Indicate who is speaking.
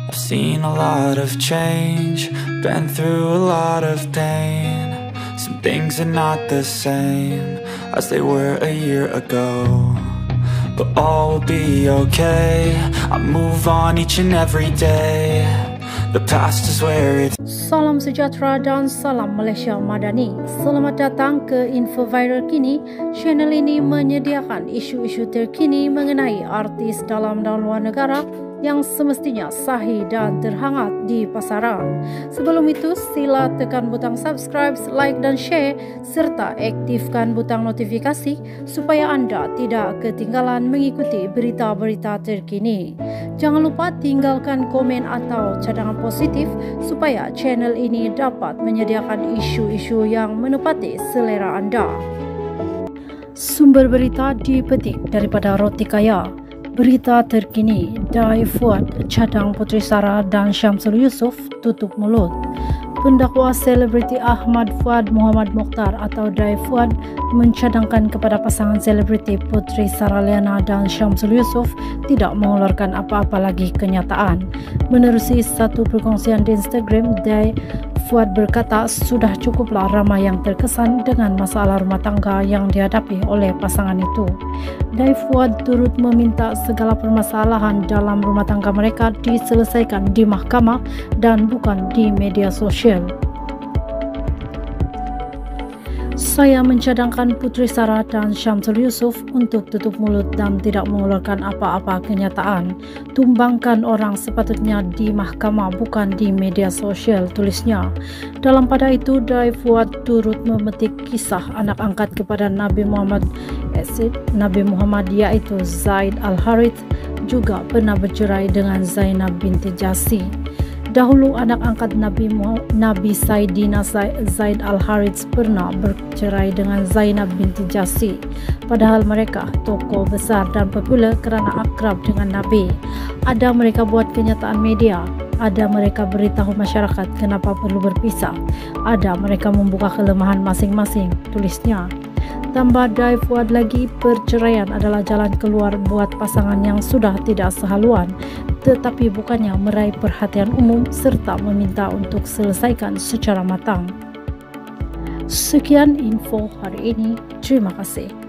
Speaker 1: I've seen a lot of change, been through a lot of pain. Some things are not the same as they were a year ago, but all will be okay. I move on each and every day. The past is where it's.
Speaker 2: Salam sejahtera dan salam Malaysia Madani. Selamat datang ke Info Viral Kini. Channel ini menyediakan isu-isu terkini mengenai artis dalam dan luar negara yang semestinya sahih dan terhangat di pasaran. Sebelum itu, sila tekan butang subscribe, like dan share serta aktifkan butang notifikasi supaya anda tidak ketinggalan mengikuti berita-berita terkini. Jangan lupa tinggalkan komen atau cadangan positif supaya channel ini dapat menyediakan isu-isu yang menepati selera anda. Sumber berita dipetik daripada Roti Kaya. Berita terkini, Dai Fuad cadang Puteri Sarah dan Syamsul Yusof tutup mulut. Pendakwa selebriti Ahmad Fuad Muhammad Mokhtar atau Dai Fuad mencadangkan kepada pasangan selebriti Puteri Sarah Liana dan Syamsul Yusof tidak mengeluarkan apa-apa lagi kenyataan. Menerusi satu perkongsian di Instagram, Dai Fuad berkata sudah cukuplah ramai yang terkesan dengan masalah rumah tangga yang dihadapi oleh pasangan itu. Dai Fuad turut meminta segala permasalahan dalam rumah tangga mereka diselesaikan di mahkamah dan bukan di media sosial. Saya mencadangkan Puteri Sarah dan Syamsul Yusof untuk tutup mulut dan tidak mengeluarkan apa-apa kenyataan. Tumbangkan orang sepatutnya di mahkamah bukan di media sosial, tulisnya. Dalam pada itu, Dai Fuad turut memetik kisah anak angkat kepada Nabi Muhammad yaitu Zaid Al-Harith juga pernah bercerai dengan Zainab binti Jasi. Dahulu anak angkat Nabi Saidina Zaid Al-Harith pernah bercerai dengan Zainab binti Jasi. Padahal mereka tokoh besar dan popular kerana akrab dengan Nabi. Ada mereka buat kenyataan media, ada mereka beritahu masyarakat kenapa perlu berpisah, ada mereka membuka kelemahan masing-masing, tulisnya. Tambah Dai Fuad lagi, perceraian adalah jalan keluar buat pasangan yang sudah tidak sehaluan, tetapi bukannya meraih perhatian umum serta meminta untuk selesaikan secara matang. Sekian info hari ini. Terima kasih.